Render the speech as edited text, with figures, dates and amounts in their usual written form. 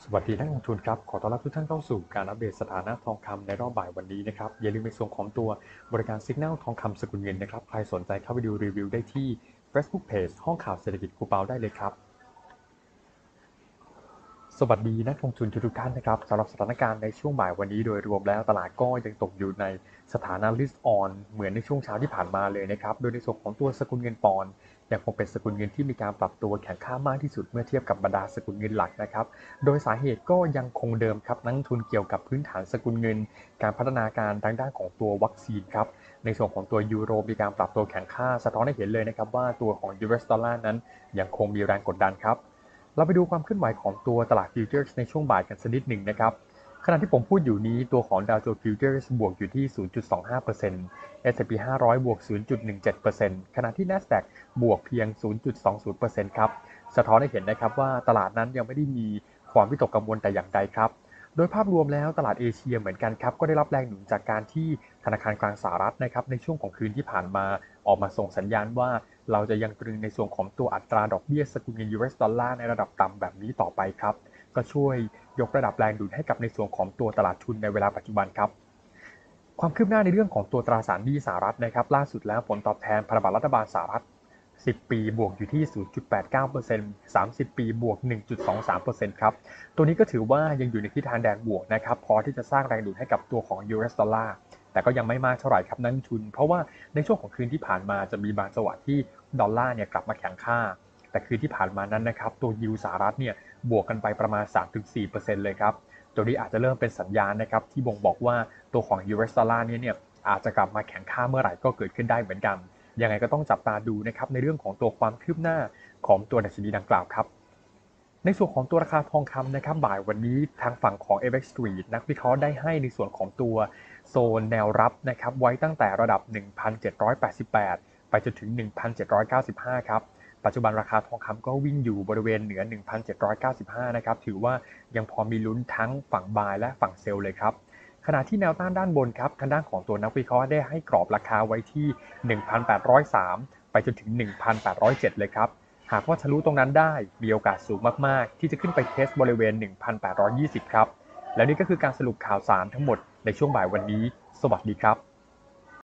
สวัสดีนักลงทุนครับขอต้อนรับทุกท่านเข้าสู่การอัปเดตสถานะทองคำในรอบบ่ายวันนี้นะครับอย่าลืมในส่วนของตัวบริการ Signal ทองคำสกุลเงินนะครับใครสนใจเข้าไปดูรีวิวได้ที่ Facebook Page ห้องข่าวเศรษฐกิจครูเปาได้เลยครับสวัสดีนักลงทุนทุกท่านนะครับสำหรับสถานการณ์ในช่วงบ่ายวันนี้โดยรวมแล้วตลาดก็ยังตกอยู่ในสถานะ risk on เหมือนในช่วงเช้าที่ผ่านมาเลยนะครับโดยในส่วนของตัวสกุลเงินปอนด์ยังคงเป็นสกุลเงินที่มีการปรับตัวแข็งค่ามากที่สุดเมื่อเทียบกับบรรดาสกุลเงินหลักนะครับโดยสาเหตุก็ยังคงเดิมครับนักลงทุนเกี่ยวกับพื้นฐานสกุลเงินการพัฒนาการทางด้านของตัววัคซีนครับในส่วนของตัวยูโรมีการปรับตัวแข็งค่าสะท้อนให้เห็นเลยนะครับว่าตัวของ US ดอลลาร์นั้นยังคงมีแรงกดดันครับ เราไปดูความเคลื่อนไหวของตัวตลาดฟิวเจอร์สในช่วงบ่ายกันสักนิดหนึ่งนะครับขณะที่ผมพูดอยู่นี้ตัวของดาวโจนส์ฟิวเจอร์สบวกอยู่ที่ 0.25% S&P 500บวก 0.17% ขณะที่ NASDAQ บวกเพียง 0.20% ครับสะท้อนให้เห็นนะครับว่าตลาดนั้นยังไม่ได้มีความวิตกกังวลแต่อย่างใดครับโดยภาพรวมแล้วตลาดเอเชียเหมือนกันครับก็ได้รับแรงหนุนจากการที่ธนาคารกลางสหรัฐนะครับในช่วงของคืนที่ผ่านมาออกมาส่งสัญญาณว่าเราจะยังตรึงในส่วนของตัวอัตราดอกเบี้ยสกุลเงิน US ดอลลาร์ในระดับต่ำแบบนี้ต่อไปครับก็ช่วยยกระดับแรงดุลให้กับในส่วนของตัวตลาดทุนในเวลาปัจจุบันครับความคืบหน้าในเรื่องของตัวตราสารหนี้สหรัฐนะครับล่าสุดแล้วผลตอบแทนพันธบัตรรัฐบาลสหรัฐ10 ปีบวกอยู่ที่ 0.89% 30 ปีบวก 1.23% ครับตัวนี้ก็ถือว่ายังอยู่ในทิศทางแดงบวกนะครับพอที่จะสร้างแรงดุลให้กับตัวของ US ดอลลาร์แต่ก็ยังไม่มากเท่าไหร่ครับนักลงทุนเพราะว่าในช่วงของคืนที่ผ่านมาจะมีบางจังหวะที่ดอลลาร์เนี่ยกลับมาแข็งค่าแต่คืนที่ผ่านมานั้นนะครับตัวยิวสหรัฐเนี่ยบวกกันไปประมาณ 3-4% เลยครับตัวนี้อาจจะเริ่มเป็นสัญญาณนะครับที่บ่งบอกว่าตัวของ US ดอลลาร์เนี่ยอาจจะกลับมาแข็งค่าเมื่อไหร่ก็เกิดขึ้นได้เหมือนกันยังไงก็ต้องจับตาดูนะครับในเรื่องของตัวความคืบหน้าของตัวดัชนีดังกล่าวครับในส่วนของตัวราคาทองคำนะครับบ่ายวันนี้ทางฝั่งของ FX Street นักวิเคราะห์ได้ให้ในส่วนของตัวโซนแนวรับนะครับไว้ตั้งแต่ระดับ 1,788 ไปจนถึง 1,795 ครับปัจจุบันราคาทองคำก็วิ่งอยู่บริเวณเหนือ 1,795 นะครับถือว่ายังพอมีลุ้นทั้งฝั่งบายและฝั่งเซลล์เลยครับขณะที่แนวต้านด้านบนครับทางด้านของตัวนักวิเคราะห์ได้ให้กรอบราคาไว้ที่ 1,803 ไปจนถึง 1,807 เลยครับ หากว่าทะลุตรงนั้นได้มีโอกาสสูงมากๆที่จะขึ้นไปเทสบริเวณ 1,820 ครับและนี่ก็คือการสรุปข่าวสารทั้งหมดในช่วงบ่ายวันนี้สวัสดีครับ